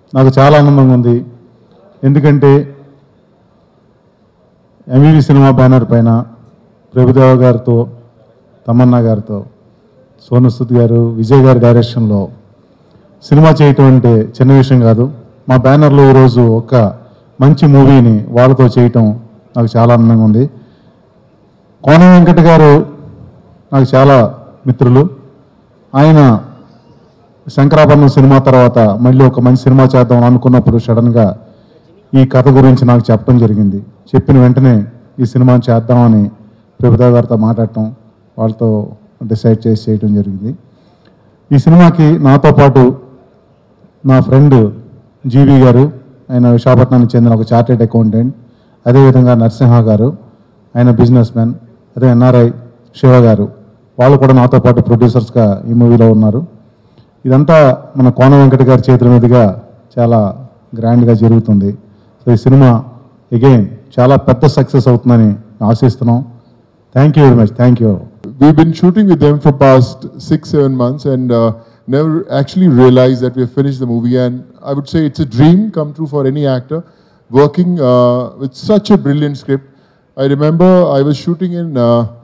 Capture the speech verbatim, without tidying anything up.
నాకు చాలా ఆనందంగా ఉంది. ఎందుకంటే ఎంవీవీ సినిమా బ్యానర్ పైన ప్రభుదేవ గారితో, తమన్నా గారితో, సోను సూద్ గారు, విజయ్ గారి డైరెక్షన్లో సినిమా చేయటం అంటే చిన్న విషయం కాదు. మా బ్యానర్లో ఈరోజు ఒక మంచి మూవీని వాళ్ళతో చేయటం నాకు చాలా ఆనందంగా ఉంది. కోన వెంకట గారు నాకు చాలా మిత్రులు. ఆయన శంకరాభరణం సినిమా తర్వాత మళ్ళీ ఒక మంచి సినిమా చేద్దాం అనుకున్నప్పుడు సడన్గా ఈ కథ గురించి నాకు చెప్పడం జరిగింది. చెప్పిన వెంటనే ఈ సినిమాని చేద్దామని ప్రభుదేవ గారితో మాట్లాడటం, వాళ్ళతో డిసైడ్ చేసి చేయడం జరిగింది. ఈ సినిమాకి నాతో పాటు నా ఫ్రెండ్ జీవి గారు, ఆయన విశాఖపట్నానికి చెందిన ఒక చార్టెడ్ అకౌంటెంట్, అదేవిధంగా నరసింహ గారు, ఆయన బిజినెస్ మ్యాన్, అదే ఎన్ఆర్ఐ శివ గారు, వాళ్ళు కూడా నాతో పాటు ప్రొడ్యూసర్స్గా ఈ మూవీలో ఉన్నారు. ఇదంతా మన కోన వెంకట గారి చేతుల మీదుగా చాలా గ్రాండ్గా జరుగుతుంది. సో ఈ సినిమా అగైన్ చాలా పెద్ద సక్సెస్ అవుతుందని ఆశిస్తున్నాం. Thank you very much. Thank you. We've been shooting with them for past six, seven months and uh, never actually realized that we have finished the movie. And I would say it's a dream come true for any actor working uh, with such a brilliant script. I remember I was shooting in uh,